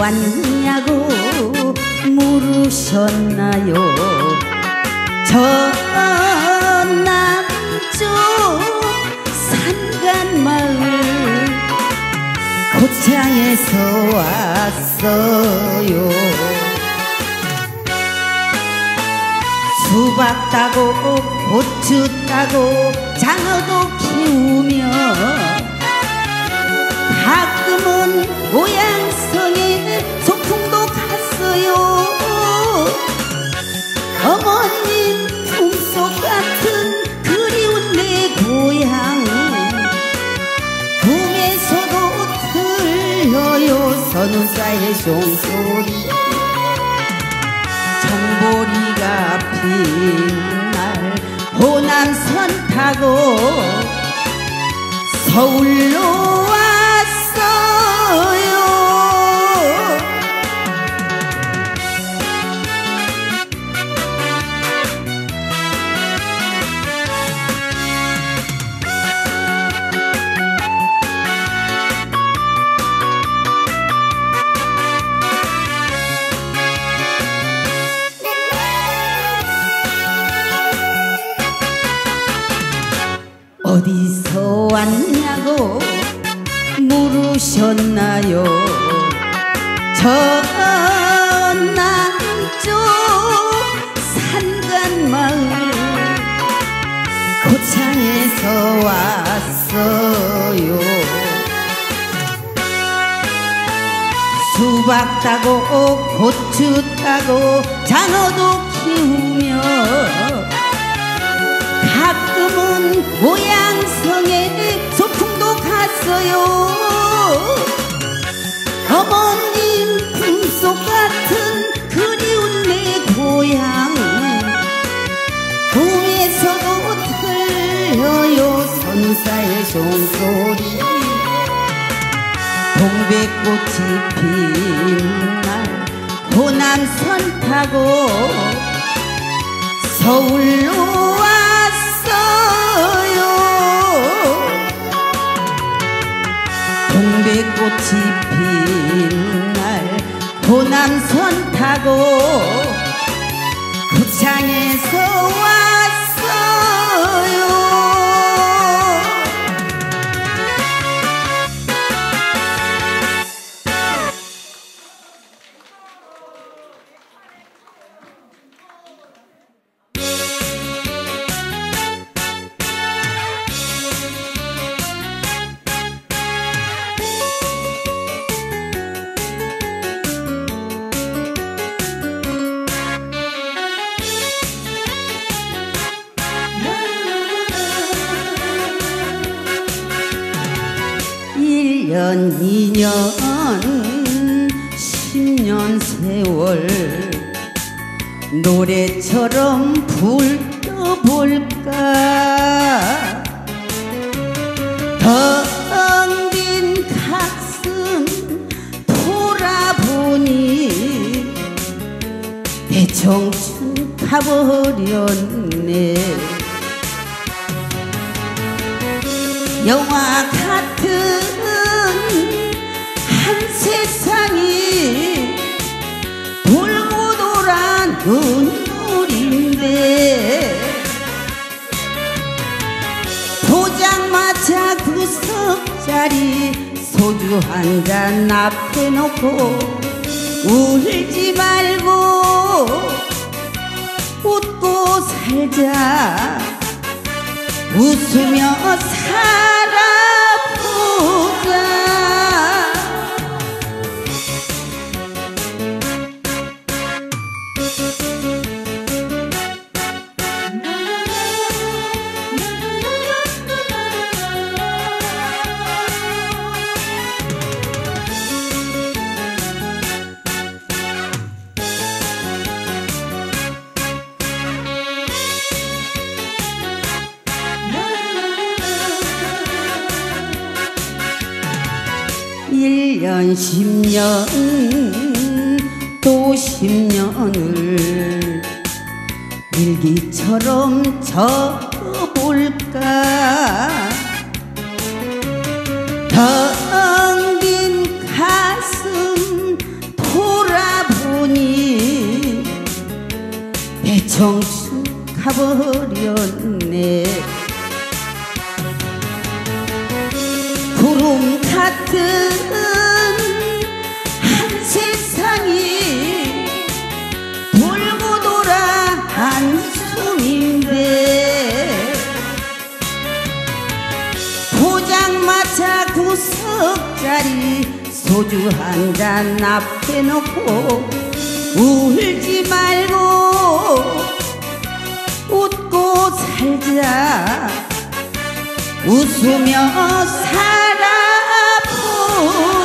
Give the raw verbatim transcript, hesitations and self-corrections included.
왔냐고 물으셨나요? 저 남쪽 산간마을 고창에서 왔어요. 수박 따고 고추 따고 장어도 키우며 가끔은 고향성에 소풍도 갔어요. 어머님 품속 같은 그리운 내 고향 꿈에서도 들려요. 선우사의 종소리 정보리가 핀 날 호남선 타고 서울로 왔어요. 어디서 왔냐고 물으셨나요? 저 남쪽 산간마을 고창에서 왔어요. 수박 따고 고추 따고 장어도 키우며 가끔은 고향성에 소풍도 갔어요. 어머님 품속 같은 그리운 내 고향 꿈에서도 들려요. 선사의 종소리 동백꽃이 핀 날 호남선 타고 서울로 동백꽃이 핀 날 호남선 타고 고창에서 왔어요. 일 년, 이 년, 십 년 세월 노래처럼 불떠볼까. 텅 빈 가슴 돌아보니 내 청춘 가버렸네. 영화 같은 한 세상이 돌고 돌아 눈물인데 포장마차 구석자리 소주 한 잔 앞에 놓고 울지 말고 웃고 살자. 웃으며 살아보자. 일 년, 십 년, 또 십 년을 일기처럼 적어볼까. 텅 빈 가슴 청춘 가버렸네. 구름 같은 한 세상이 돌고 돌아 한숨인데 포장마차 구석자리 소주 한 잔 앞에 놓고 울지 말고 웃고 살자. 웃으며 살아보